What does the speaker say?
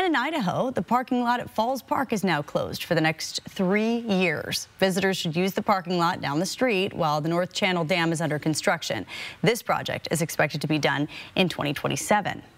in Idaho, the parking lot at Falls Park is now closed for the next 3 years. Visitors should use the parking lot down the street while the North Channel Dam is under construction. This project is expected to be done in 2027.